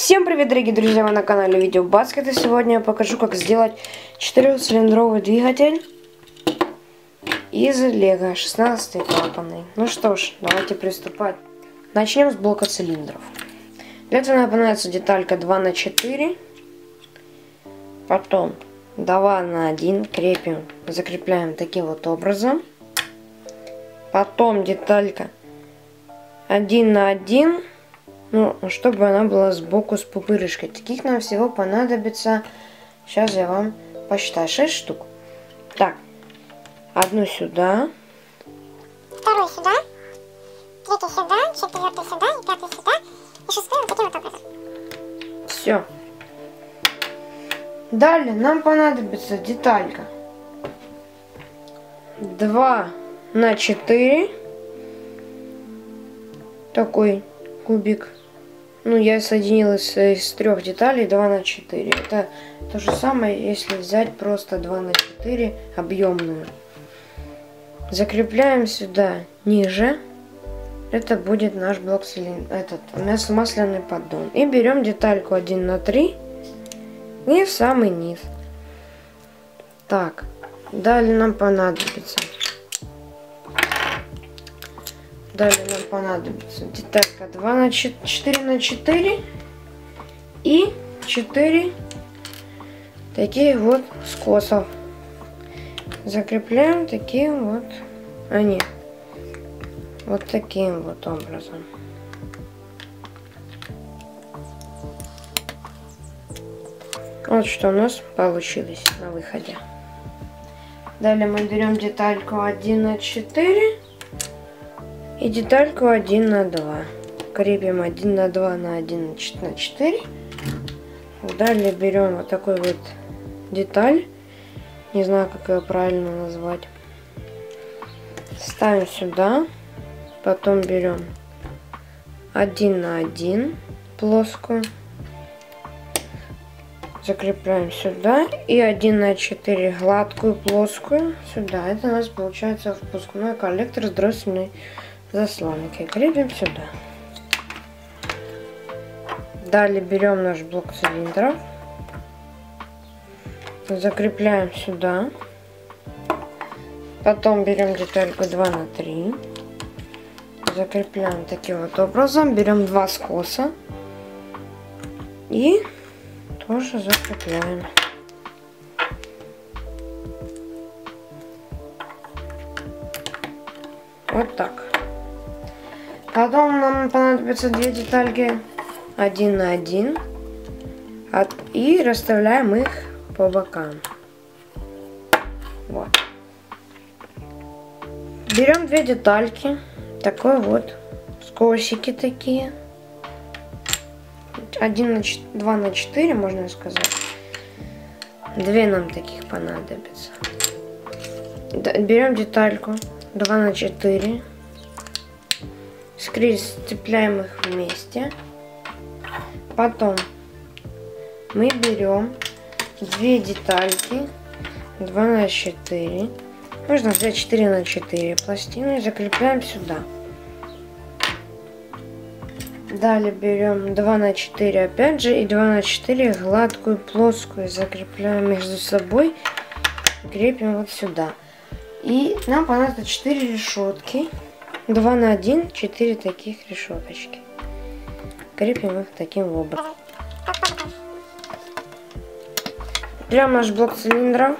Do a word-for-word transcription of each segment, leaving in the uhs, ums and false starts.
Всем привет, дорогие друзья, вы на канале Видео Баскет, и сегодня я покажу, как сделать четырехцилиндровый двигатель из лего шестнадцать клапанный. Ну что ж, давайте приступать. Начнем с блока цилиндров. Для этого нам понадобится деталька два на четыре, потом два на один крепим, закрепляем таким вот образом, потом деталька один на один. Ну, чтобы она была сбоку с пупырышкой. Таких нам всего понадобится, сейчас я вам посчитаю, шесть штук. Так, одну сюда. Вторую сюда. Третью сюда, четвертую сюда, и пятую сюда. И шестую вот таким вот образом. Все. Далее нам понадобится деталька два на четыре. Такой кубик. Ну, я соединил из, из трех деталей два на четыре. Это то же самое, если взять просто два на четыре объемную. Закрепляем сюда ниже. Это будет наш блок цилиндра, этот масляный поддон. И берем детальку один на три и в самый низ. Так, далее нам понадобится. Далее нам понадобится деталька два на четыре на четыре и четыре такие вот скосов. Закрепляем таким вот, а нет, вот таким вот образом. Вот что у нас получилось на выходе. Далее мы берем детальку один на четыре. И детальку один на два. Крепим один на два на один на четыре. Далее берем вот такой вот деталь. Не знаю, как ее правильно назвать. Ставим сюда. Потом берем один на один плоскую. Закрепляем сюда. И один на четыре гладкую плоскую сюда. Это у нас получается впускной коллектор с дроссельной заслонкой. Крепим сюда. Далее берем наш блок цилиндров, закрепляем сюда. Потом берем детальку два на три, закрепляем таким вот образом. Берем два скоса и тоже закрепляем. Вот так. Потом нам понадобятся две детальки один на один. И расставляем их по бокам. Вот. Берем две детальки. Такой вот. Скосики такие. один на два на четыре, можно сказать. Две нам таких понадобится. Берем детальку два на четыре. Скрепляем их вместе. Потом мы берем две детальки два на четыре. Можно взять четыре на четыре пластины и закрепляем сюда. Далее берем два на четыре опять же и два на четыре гладкую плоскую. Закрепляем между собой. Крепим вот сюда. И нам понадобится четыре решетки. два на один, четыре таких решеточки. Крепим их таким образом. Берем наш блок цилиндра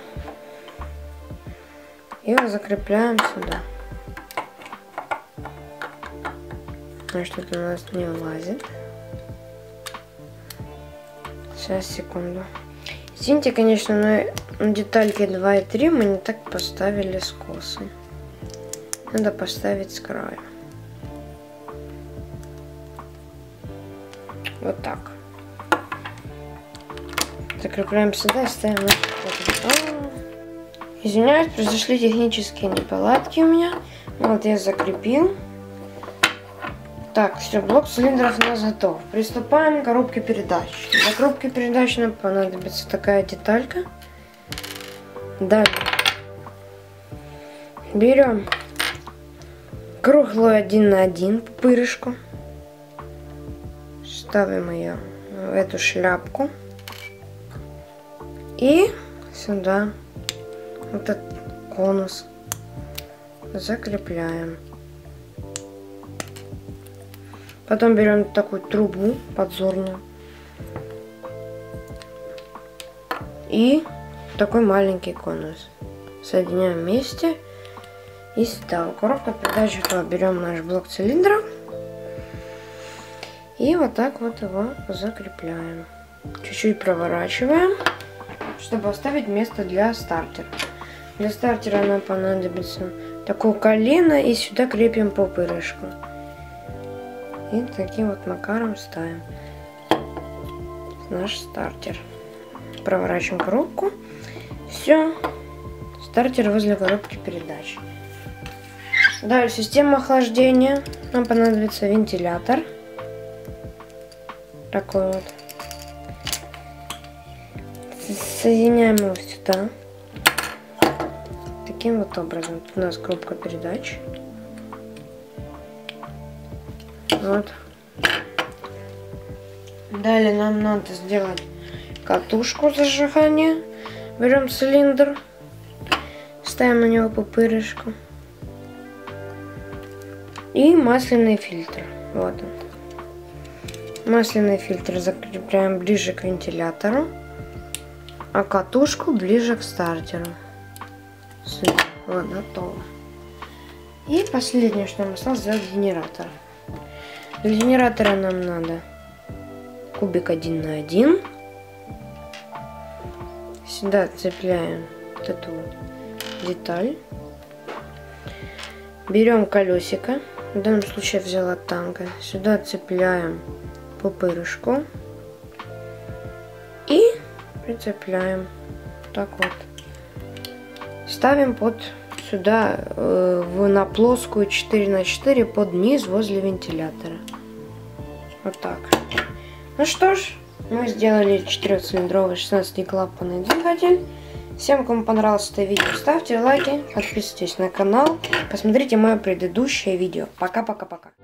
и его закрепляем сюда. А что-то у нас не влазит. Сейчас, секунду. Извините, конечно, но на детальке два и три мы не так поставили скосы. Надо поставить с краю. Вот так. Закрепляем сюда и ставим на. Извиняюсь, произошли технические неполадки у меня. Вот я закрепил. Так, все, блок цилиндров у нас готов. Приступаем к коробке передач. Для коробки передач нам понадобится такая деталька. Далее берем круглую один на один пупырышку. Ставим ее в эту шляпку. И сюда этот конус закрепляем. Потом берем такую трубу подзорную. И такой маленький конус. Соединяем вместе. И сюда. Коробка передач этого берем наш блок цилиндра. И вот так вот его закрепляем. Чуть-чуть проворачиваем, чтобы оставить место для стартера. Для стартера нам понадобится такое колено. И сюда крепим пупырышку. И таким вот макаром ставим наш стартер. Проворачиваем коробку. Все. Стартер возле коробки передач. Далее система охлаждения. Нам понадобится вентилятор. Такой вот. Соединяем его сюда. Таким вот образом. Тут у нас коробка передач. Вот. Далее нам надо сделать катушку зажигания. Берем цилиндр. Ставим на него пупырышку. И масляный фильтр. Вот он. Масляный фильтр закрепляем ближе к вентилятору. А катушку ближе к стартеру. Сюда. Вот, готово. И последнее, что нам осталось, сделать генератор. Для генератора нам надо кубик один на один. Сюда цепляем вот эту вот деталь. Берем колесико. В данном случае я взяла танго. Сюда цепляем пупырышку. И прицепляем. Так вот. Ставим под сюда э, в, на плоскую четыре на четыре под низ возле вентилятора. Вот так. Ну что ж, мы сделали четырехцилиндровый шестнадцатиклапанный двигатель. Всем, кому понравилось это видео, ставьте лайки, подписывайтесь на канал, посмотрите мое предыдущее видео. Пока-пока-пока.